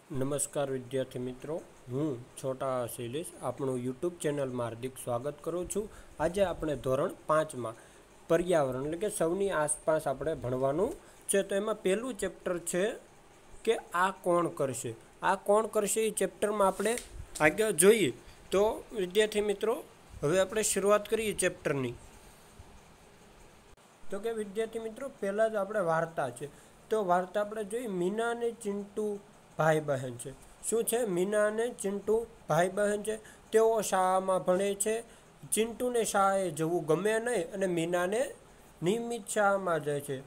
નમસ્કાર વિદ્યાર્થી મિત્રો, હું છોટા શૈલેષ આપણું યુટ્યુબ ચેનલમાં હાર્દિક સ્વાગત કરું છું। આજે આપણે ધોરણ 5માં પર્યાવરણ એટલે કે સૌની આસપાસ આપણે ભણવાનું છે। તો એમાં પહેલું ચેપ્ટર છે કે આ કોણ કરશે। આ કોણ કરશે એ ચેપ્ટરમાં આપણે આગળ જોઈએ તો વિદ્યાર્થી મિત્રો હવે આપણે શરૂઆત કરીએ ચેપ્ટરની। તો કે વિદ્યાર્થી મિત્રો પહેલાં જ આપણે વાર્તા છે, તો વાર્તા આપણે જોઈએ મીના અને ચિંટુ भाई बहन है। शू है? मीना ने चिंटू भाई बहन है। तेओ शाळा में भणे छे। चिंटू ने शाळाए जवुं गमे नहीं अने मीना ने नियमित शाळा में जाय छे।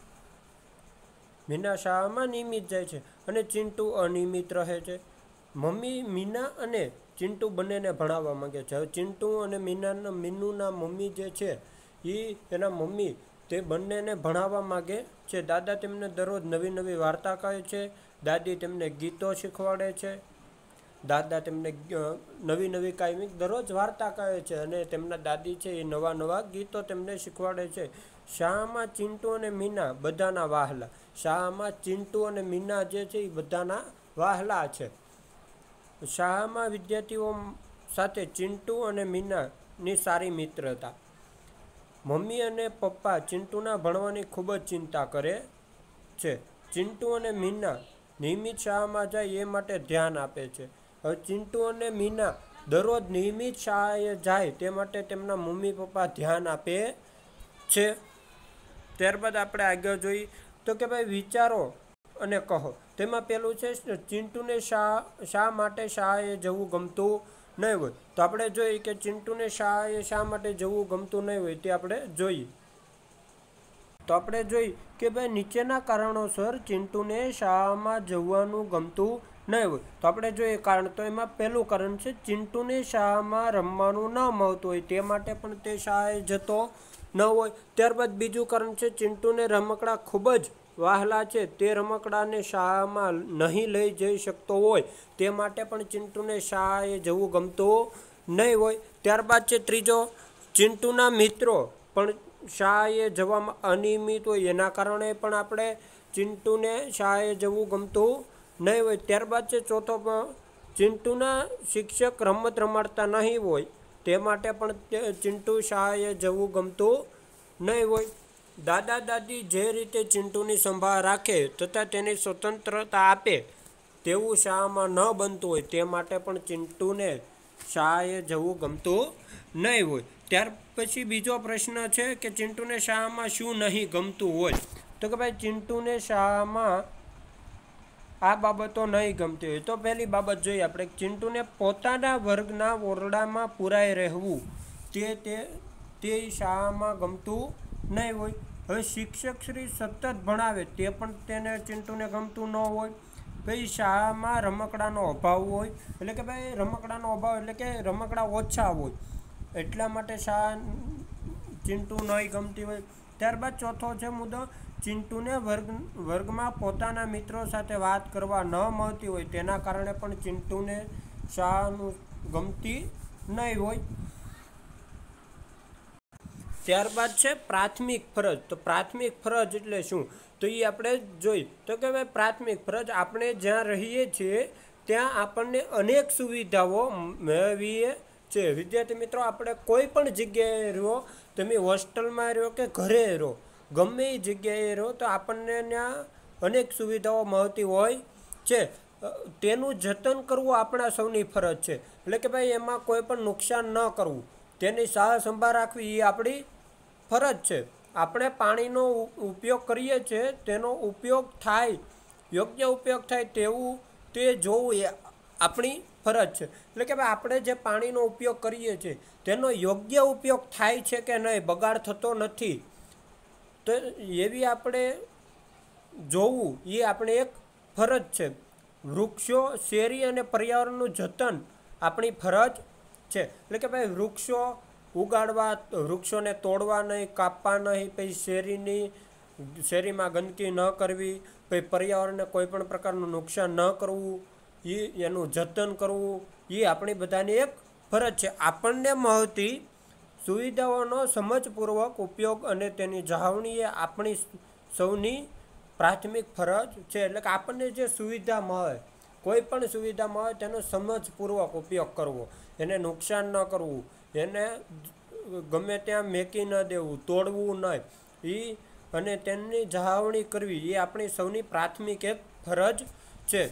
मीना शाळा में नियमित जाय छे अने चिंटू अनियमित रहे छे। मम्मी मीना अने चिंटू बने ने भणाववा मांगे छे। चिंटू अने मीनूना मम्मी जे छे ई एना मम्मी ते बने ने भणाववा मांगे छे। दादा तेमने दररोज नवी नवी वार्ता कहे छे। दादी तेमने गीतो शीखवाड़े छे। दादा तेमने नवी नवी कायमी दररोज वार्ता कहे छे अने तेमना दादी छे ए नवा नवा गीतो तेमने शीखवाड़े छे। शाळामां चिंटू अने मीना बधाना वाहला। शाळामां चिंटू अने मीना जे छे ए बधाना वाहला छे। शाळामां विद्यार्थीओ साथे चिंटू अने मीनानी सारी मित्रता। मम्मी अने पप्पा चिंटूना भणवानी खूब ज चिंता करे छे। चिंटू अने मीना नियमित शाळा में जाए ए माटे ध्यान आपे छे। हवे चिंटू अने मीना दररोज नियमित शाळाए जाए ते माटे तेमना मम्मी पप्पा ध्यान आपे छे। त्यारबाद आपणे आगळ जोईए तो के भाई विचारो अने कहो। तेमां पहेलुं छे चिंटू ने शा माटे शाळाए जवुं गमतुं नहीं होय। तो आपणे जोईए के चिंटू ने शाळाए शा माटे जवुं गमतुं नहीं होय ते आपणे जोईए। तो आपणे जोईए के भाई नीचेना कारणोसर चिंटू ने शाळा में जवानुं गमतुं नहीं होय। तो आपणे जोईए कारण। तो एमां पहेलुं कारण छे चिंटू ने शाळा में रमवानुं न मळतुं होय ते माटे पण ते शाळाए जतो न होय। त्यारबाद बीजुं कारण छे चिंटू ने रमकड़ा खूब ज वहाला छे। ते रमकड़ा ने शाळा में नहीं लई जई शकतो होय ते माटे पण चिंटू ने शाळाए जवुं गमतुं नहीं होय। त्यारबाद छे त्रीजो चिंटूना मित्रो पण शाळाए जवामां अनियमित होय एना कारणे पण आपणे चिंटू ने शाळाए जवुं गमतुं नहीं होय। त्यारबाद छे चौथो चिंटूना शिक्षक रमत रमाडता नहीं होय ते माटे पण चिंटू शाळाए जवुं गमतुं नहीं होय। दादा दादी जे रीते चिंटूनी संभाळ राखे तथा तेनी स्वतंत्रता आपे तेवुं शाळामां न बनतुं होय ते माटे पण चिंटूने शाळाए जवुं गमतुं नहीं होय। त्यार पछी बीजो प्रश्न छे के चिंटूने शाळामां शुं नहीं गमतुं होय। तो के भाई चिंटू ने शाळा में आ बाबतो नहीं गमती होय। तो पहली बाबत जोईए आपणे चिंटू ने पोताना वर्गना ओरडामां पुराई रहेवुं ते शाळा में गमतुं नहीं होय। हवे शिक्षक श्री सतत भणावे ते पण तेने चिंटू ने गमतुं न होय। भाई शाळा में रमकड़ानो अभाव होय एटले के भाई रमकड़ानो अभाव एटले के रमकड़ा ओछा होय एटला माटे शाळा चिंटू नहीं गमती होय। त्यारबाद चौथो छे मुद्दो चिंटू ने वर्ग में पोताना मित्रों साथे बात करवा न मळती होय तेना कारणे पण चिंटू ने शाळा गमती नहीं होय। त्यारबाद छे प्राथमिक फरज। तो प्राथमिक फरज एटले शुं तो ये आपणे जोई तो के भाई प्राथमिक फरज आपणे ज्यां रहीए छीए त्यां आपणने अनेक सुविधाओ मेळवीए छे। विद्यार्थी मित्रों आपणे कोई पण जग्याए रहो, तमे होस्टेल में रहो के घरे रहो, गमे ए जग्याए रहो तो आपणने त्यां अनेक सुविधाओ मळती होय छे। तेनुं जतन करवुं आपणा सौनी फरज छे। એટલે કે ભાઈ એમાં કોઈ પણ નુકસાન ન કરવું તેની સાર સંભાળ રાખવી એ આપણી ફરજ છે। આપણે પાણીનો ઉપયોગ કરીએ છીએ તેનો ઉપયોગ થાય યોગ્ય ઉપયોગ થાય તેવું તે જોવું એ આપણી ફરજ છે। એટલે કે ભાઈ આપણે જે પાણીનો ઉપયોગ કરીએ છીએ તેનો યોગ્ય ઉપયોગ થાય છે કે નહીં, બગાડ થતો નથી તો એવી આપણે જોવું એ આપણે એક ફરજ છે। વૃક્ષો શેરી અને પર્યાવરણનું જતન આપણી ફરજ છે। એટલે કે ભાઈ વૃક્ષો ઉગાડવા, વૃક્ષોને તોડવા નહીં, કાપવા નહીં, પછી શેરીમાં ગંદકી ન કરવી, પછી પર્યાવરણને કોઈ પણ પ્રકારનું નુકસાન ન કરવું, એનું જતન કરવું એ આપણી બધાની એક ફરજ છે। આપણને મળતી સુવિધાઓનો સમજપૂર્વક ઉપયોગ અને તેની જાળવણી એ આપણી સૌની प्राथमिक फरज है। એટલે કે આપણને જે સુવિધા મળે કોઈ પણ સુવિધા મળે તેનો સમજપૂર્વક ઉપયોગ કરવો, એને નુકસાન ન કરવું, એને ગમે ત્યાં મેકી ન દેવું, તોડવું નહીં, અને તેની જાળવણી કરવી એ આપણી સૌની પ્રાથમિક એક ફરજ છે.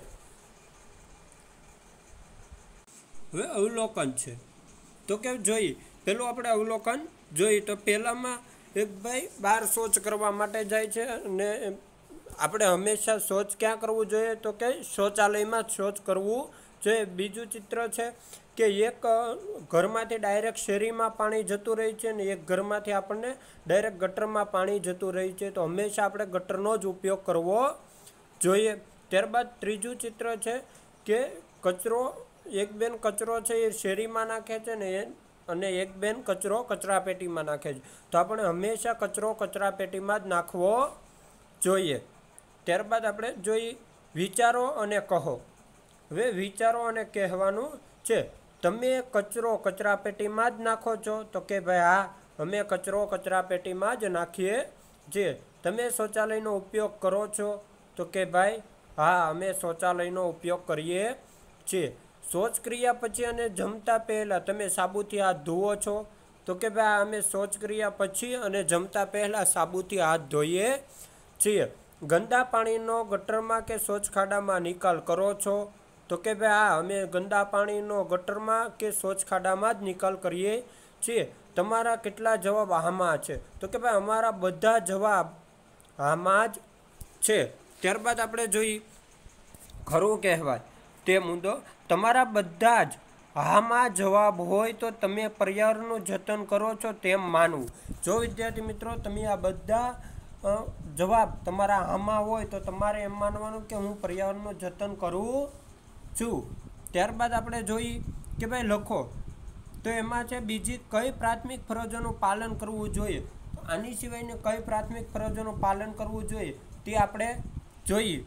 હવે અવલોકન છે તો કે જોઈએ, પેલું આપણે અવલોકન જોઈએ તો પહેલામાં એક ભાઈ બહાર શૌચ કરવા માટે જાય છે, અને આપણે હંમેશા શૌચ ક્યાં કરવું જોઈએ તો કે શૌચાલયમાં શૌચ કરવું જોઈએ. બીજું ચિત્ર છે કે એક ઘરમાંથી ડાયરેક્ટ શેરીમાં પાણી જતું રહે છે ને એક ઘરમાંથી આપણને ડાયરેક્ટ ગટરમાં પાણી જતું રહે છે, તો હંમેશા આપણે ગટરનો જ ઉપયોગ કરવો જોઈએ. ત્યારબાદ ત્રીજું ચિત્ર છે કે કચરો, એક બેન કચરો છે એ શેરીમાં નાખે છે ને અને એક બેન કચરો કચરાપેટીમાં નાખે છે, તો આપણે હંમેશા કચરો કચરાપેટીમાં જ નાખવો જોઈએ. ત્યારબાદ આપણે જોઈએ વિચારો અને કહો. હવે વિચારો અને કહેવાનું છે, તમે કચરો કચરાપેટીમાં જ નાખો છો તો કે ભાઈ હા, અમે કચરો કચરાપેટીમાં જ નાખીએ છીએ. તમે શૌચાલયનો ઉપયોગ કરો છો તો કે ભાઈ હા, અમે શૌચાલયનો ઉપયોગ કરીએ છીએ. શૌચક્રિયા પછી અને જમતા પહેલાં તમે સાબુથી હાથ ધુઓ છો તો કે ભાઈ અમે શૌચક્રિયા પછી અને જમતા પહેલાં સાબુથી હાથ ધોઈએ છીએ. ગંદા પાણીનો ગટરમાં કે શૌચખાડામાં નિકાલ કરો છો તો કે ભાઈ હા, અમે ગંદા પાણીનો ગટરમાં કે શૌચખાડામાં જ નિકાલ કરીએ છીએ. તમારા કેટલા જવાબ આમાં છે તો કે ભાઈ અમારા બધા જવાબ આમાં જ છે. ત્યારબાદ આપણે જોઈએ ખરું કહેવાય તે મુદ્દો, તમારા બધા જ હામાં જવાબ હોય તો તમે પર્યાવરણનું જતન કરો છો તેમ માનવું. જો વિદ્યાર્થી મિત્રો તમે આ બધા જવાબ તમારા હામાં હોય તો તમારે એમ માનવાનું કે હું પર્યાવરણનું જતન કરું છું. ત્યારબાદ આપણે જોઈએ કે ભાઈ લખો, તો એમાં છે બીજી કઈ પ્રાથમિક ફરજોનું પાલન કરવું જોઈએ. આની સિવાયની કઈ પ્રાથમિક ફરજોનું પાલન કરવું જોઈએ તે આપણે જોઈએ.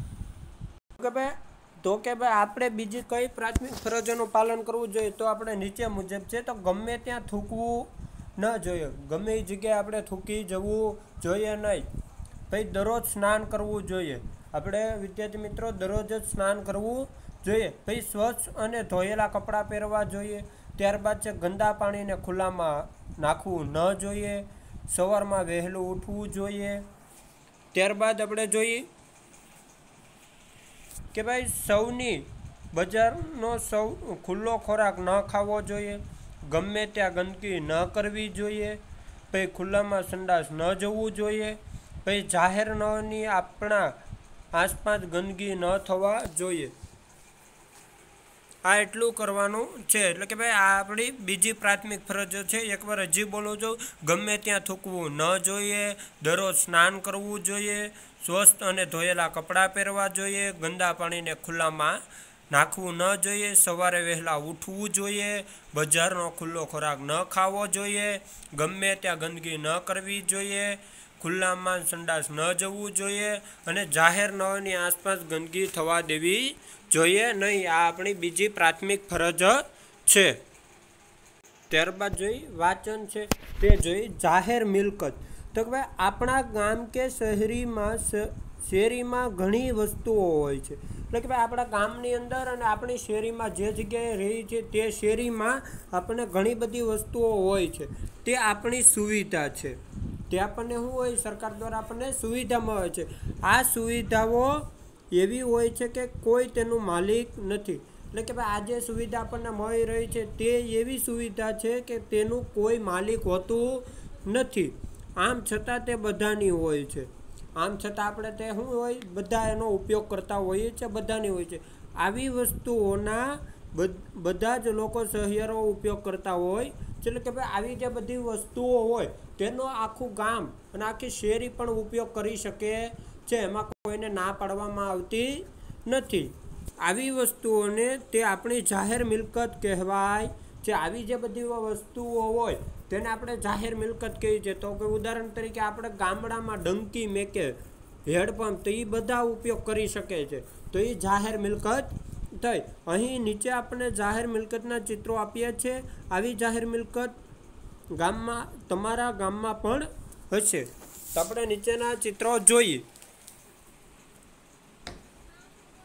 તો કે ભાઈ આપણે બીજી કઈ પ્રાથમિક ફરજોનું પાલન કરવું જોઈએ તો આપણે નીચે મુજબ છે. તો ગમે ત્યાં થૂકવું ન જોઈએ, ગમે એ જગ્યાએ આપણે થૂકી જવું જોઈએ નહીં. ભાઈ દરરોજ સ્નાન કરવું જોઈએ, આપણે વિદ્યાર્થી મિત્રો દરરોજ જ સ્નાન કરવું જોઈએ. ભાઈ સ્વચ્છ અને ધોયેલા કપડાં પહેરવા જોઈએ. ત્યારબાદ છે ગંદા પાણીને ખુલ્લામાં નાખવું ન જોઈએ. સવારમાં વહેલું ઉઠવું જોઈએ. ત્યારબાદ આપણે જોઈએ કે ભાઈ સૌની બજારનો સૌ ખુલ્લો ખોરાક ન ખાવો જોઈએ. ગમે ત્યાં ગંદકી ન કરવી જોઈએ. ભાઈ ખુલ્લામાં સંડાસ ન જવું જોઈએ. ભાઈ જાહેર નળની આપણા આસપાસ ગંદકી ન થવા જોઈએ. આ એટલું કરવાનું છે. એટલે કે ભાઈ આ આપણી બીજી પ્રાથમિક ફરજો છે. એકવાર હજી બોલું છું, ગમે ત્યાં થૂકવું ન જોઈએ, દરરોજ સ્નાન કરવું જોઈએ, સ્વસ્થ અને ધોયેલા કપડાં પહેરવા જોઈએ, ગંદા પાણીને ખુલ્લામાં નાખવું ન જોઈએ, સવારે વહેલા ઉઠવું જોઈએ, બજારનો ખુલ્લો ખોરાક ન ખાવો જોઈએ, ગમે ત્યાં ગંદકી ન કરવી જોઈએ, ખુલ્લામાં સંડાસ ન જવું જોઈએ અને જાહેર નળની આસપાસ ગંદકી થવા દેવી જોઈએ નહીં. આ આપણી બીજી પ્રાથમિક ફરજ છે. ત્યારબાદ જોઈ વાંચન છે તે જોઈ જાહેર મિલકત. તો કે ભાઈ આપણા ગામ કે શેરીમાં ઘણી વસ્તુઓ હોય છે. એટલે કે ભાઈ આપણા ગામની અંદર અને આપણી શેરીમાં જે જગ્યાએ રહી છે તે શેરીમાં આપણને ઘણી બધી વસ્તુઓ હોય છે. તે આપણી સુવિધા છે. તે આપણને શું હોય, સરકાર દ્વારા આપણને સુવિધા મળે છે. આ સુવિધાઓ એવી હોય છે કે કોઈ તેનું માલિક નથી. એટલે કે ભાઈ આ જે સુવિધા આપણને મળી રહી છે તે એવી સુવિધા છે કે તેનું કોઈ માલિક હોતું નથી. આમ છતાં તે બધાની હોય છે. આમ છતાં આપણે તે શું હોય, બધા એનો ઉપયોગ કરતા હોઈએ છીએ, બધાની હોય છે. આવી વસ્તુઓના બધા જ લોકો શહેરો ઉપયોગ કરતા હોય. એટલે કે ભાઈ આવી જે બધી વસ્તુઓ હોય તેનો આખું ગામ અને આખી શેરી પણ ઉપયોગ કરી શકે છે. એમાં કોઈને ના પાડવામાં આવતી નથી. આવી વસ્તુઓને તે આપણી જાહેર મિલકત કહેવાય છે. આવી જે બધી વસ્તુઓ હોય તેને આપણે જાહેર મિલકત કહીએ છીએ. તો કે ઉદાહરણ તરીકે આપણે ગામડામાં ડંકી મેકે, હેડપંપ, તો એ બધા ઉપયોગ કરી શકે છે, તો એ જાહેર મિલકત થઈ. અહીં નીચે આપણે જાહેર મિલકતના ચિત્રો આપ્યા છે. આવી જાહેર મિલકત ગામમાં તમારા ગામમાં પણ હશે. તો આપણે નીચેના ચિત્રો જોઈએ.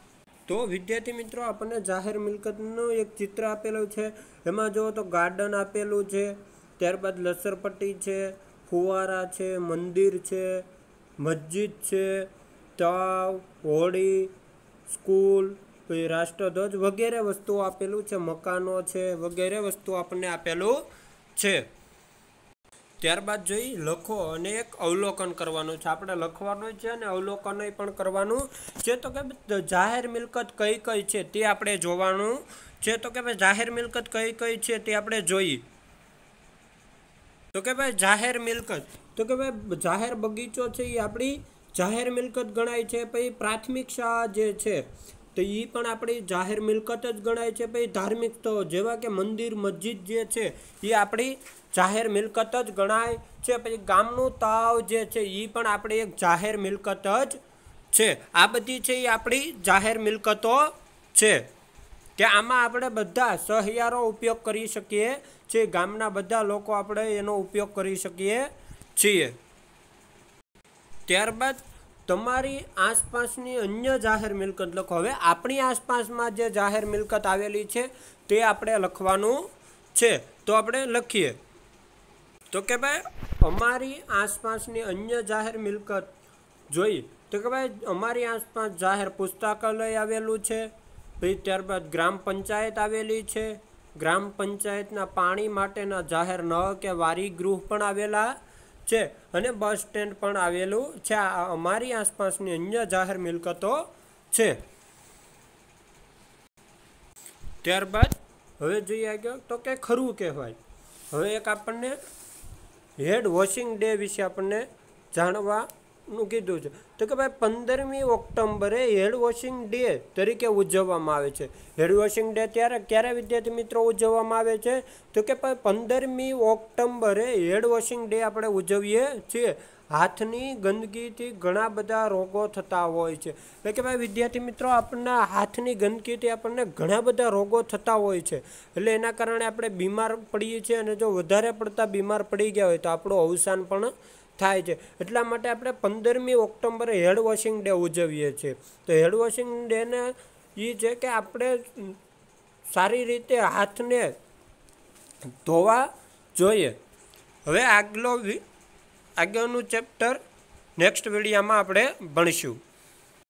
તો વિદ્યાર્થી મિત્રો આપણને જાહેર મિલકતનું એક ચિત્ર આપેલું છે, એમાં જુઓ તો ગાર્ડન આપેલું છે, ત્યારબાદ લસરપટ્ટી છે, ફુવારા છે, મંદિર છે, મસ્જિદ છે, તળાવ, હોળી, સ્કૂલ, પછી રાષ્ટ્રધ્વજ વગેરે વસ્તુઓ આપેલું છે, મકાનો છે વગેરે વસ્તુઓ આપણને આપેલું છે. ત્યારબાદ જોઈ લખો અને એક અવલોકન કરવાનું છે. આપણે લખવાનું છે અને અવલોકન પણ કરવાનું છે. તો કે જાહેર મિલકત કઈ કઈ છે તે આપણે જોવાનું છે. તો કે ભાઈ જાહેર મિલકત કઈ કઈ છે તે આપણે જોઈએ. તો કે ભાઈ જાહેર મિલકત, તો કે ભાઈ જાહેર બગીચો છે એ આપણી જાહેર મિલકત ગણાય છે. પછી પ્રાથમિક શાળા જે છે તો એ પણ આપણી જાહેર મિલકત જ ગણાય છે. પછી ધાર્મિક સ્થળો જેવા કે મંદિર, મસ્જિદ જે છે એ આપણી જાહેર મિલકત જ ગણાય છે. પછી ગામનું તળાવ જે છે એ પણ આપણી એક જાહેર મિલકત જ છે. આ બધી છે એ આપણી જાહેર મિલકતો છે કે આમાં આપણે બધા સહિયારો ઉપયોગ કરી શકીએ છીએ. ગામના બધા લોકો આપણે એનો ઉપયોગ કરી શકીએ છીએ. ત્યારબાદ તમારી આસપાસની અન્ય જાહેર મિલકત લખો. હવે આપણી આસપાસમાં જે જાહેર મિલકત આવેલી છે તે આપણે લખવાનું છે. તો આપણે લખીએ. તો કે ભાઈ અમારી આસપાસની અન્ય જાહેર મિલકત જોઈ. તો કે ભાઈ અમારી આસપાસ જાહેર પુસ્તકાલય આવેલું છે. પછી ત્યારબાદ ગ્રામ પંચાયત આવેલી છે. ગ્રામ પંચાયતના પાણી માટેના જાહેર નળ કે વારી ગૃહ પણ આવેલા છે અને બસ સ્ટેન્ડ પણ આવેલું છે. આ અમારી આસપાસની અન્ય જાહેર મિલકતો છે. ત્યારબાદ હવે જોઈએ આગળ તો કે ખરું કહેવાય. હવે એક આપણને હેડ વોશિંગ ડે વિશે આપણને જાણવાનું કીધું છે. તો કે ભાઈ 15મી ઓક્ટોબરે હેડ વોશિંગ ડે તરીકે ઉજવવામાં આવે છે. હેડ વોશિંગ ડે ક્યારે વિદ્યાર્થી મિત્રો ઉજવવામાં આવે છે? તો કે ભાઈ 15મી ઓક્ટોબરે હેડ વોશિંગ ડે આપણે ઉજવીએ છીએ. હાથની ગંદકીથી ઘણા બધા રોગો થતા હોય છે. એટલે કે ભાઈ વિદ્યાર્થી મિત્રો આપણને હાથની ગંદકીથી આપણને ઘણા બધા રોગો થતા હોય છે. એટલે એના કારણે આપણે બીમાર પડીએ છીએ અને જો વધારે પડતા બીમાર પડી ગયા હોય તો આપણું અવસાન પણ થાય છે. એટલા માટે આપણે 15મી ઓક્ટોબરે હેડ વોશિંગ ડે ઉજવીએ છીએ. તો હેડ વોશિંગ ડેને એ છે કે આપણે સારી રીતે હાથને ધોવા જોઈએ. હવે આગળનું ચેપ્ટર નેક્સ્ટ વિડીયોમાં આપણે ભણીશું.